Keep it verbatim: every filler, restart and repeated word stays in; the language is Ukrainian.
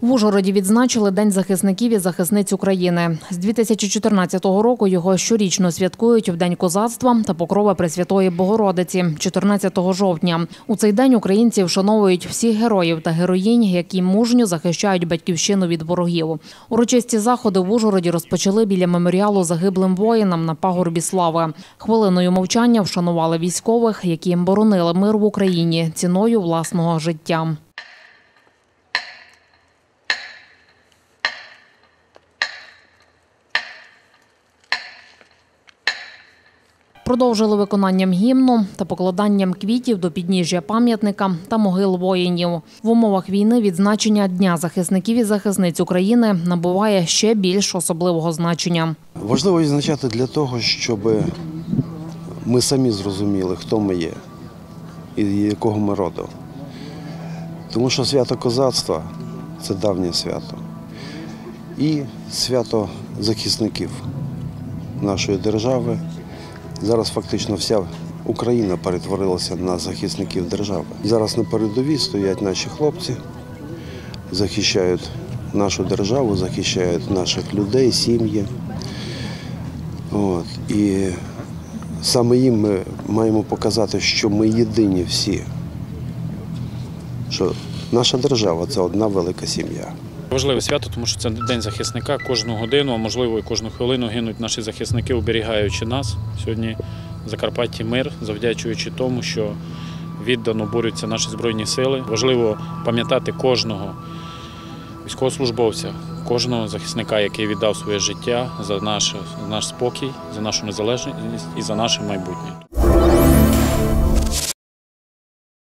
В Ужгороді відзначили День захисників і захисниць України. З дві тисячі чотирнадцятого року його щорічно святкують в День козацтва та Покрови Пресвятої Богородиці – чотирнадцятого жовтня. У цей день українці вшановують всіх героїв та героїнь, які мужньо захищають батьківщину від ворогів. Урочисті заходи в Ужгороді розпочали біля меморіалу загиблим воїнам на пагорбі Слави. Хвилиною мовчання вшанували військових, які боронили мир в Україні ціною власного життя. Продовжили виконанням гімну та покладанням квітів до підніжжя пам'ятника та могил воїнів. В умовах війни відзначення Дня захисників і захисниць України набуває ще більш особливого значення. Важливо відзначати для того, щоб ми самі зрозуміли, хто ми є і якого ми роду. Тому що свято козацтва – це давнє свято. І свято захисників нашої держави. Зараз фактично вся Україна перетворилася на захисників держави. Зараз на передовій стоять наші хлопці, захищають нашу державу, захищають наших людей, сім'ї. От. І саме їм ми маємо показати, що ми єдині всі, що наша держава – це одна велика сім'я. Важливе свято, тому що це День захисника. Кожну годину, а можливо і кожну хвилину гинуть наші захисники, оберігаючи нас. Сьогодні в Закарпатті мир, завдячуючи тому, що віддано борються наші Збройні Сили. Важливо пам'ятати кожного військовослужбовця, кожного захисника, який віддав своє життя за наш, за наш спокій, за нашу незалежність і за наше майбутнє.